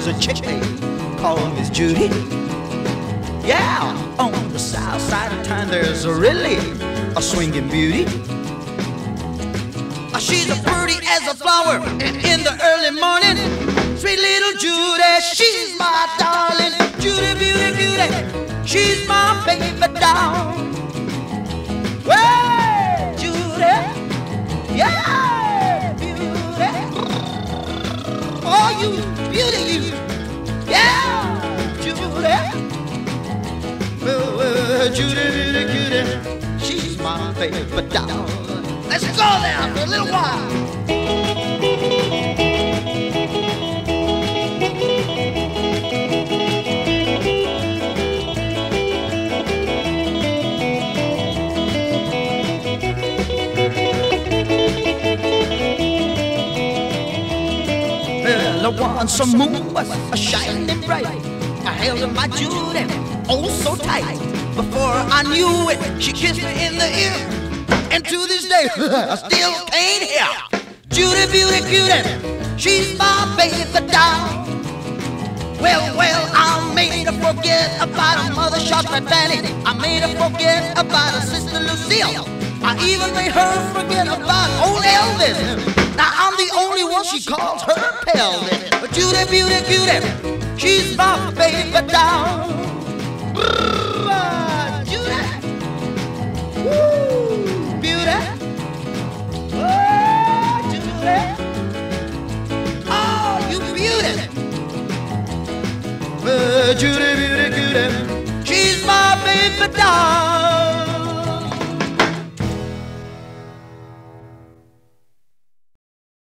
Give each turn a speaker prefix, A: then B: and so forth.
A: a chick they call Miss Judy. Yeah, on the south side of town there's a really a swinging beauty. She's as pretty as a flower in the early morning. Sweet little Judy, she's my darling. Judy, beauty, beauty, she's my baby doll. Hey, Judy, yeah, beauty. Oh, you beauty, you, yeah, Judy. Judy, beauty, beauty, she's my baby doll. Let's go there for a little while. Well, once the moon was shining bright, I held my Judy oh so tight. Before I knew it, she kissed me in the ear. And to this day, I still can't hear. Judy, beauty, cutie, she's my baby doll. Well, I made her forget about her mother, Charlotte Fanny. I made her forget about her sister Lucille. I even made her forget about old Elvis. Now I'm the only one she calls her pelvis. But Judy, beauty, cutie, she's my baby doll. Judy, woo. Oh, Judy, oh, you beauty. Judy, beauty, beauty, she's my baby doll.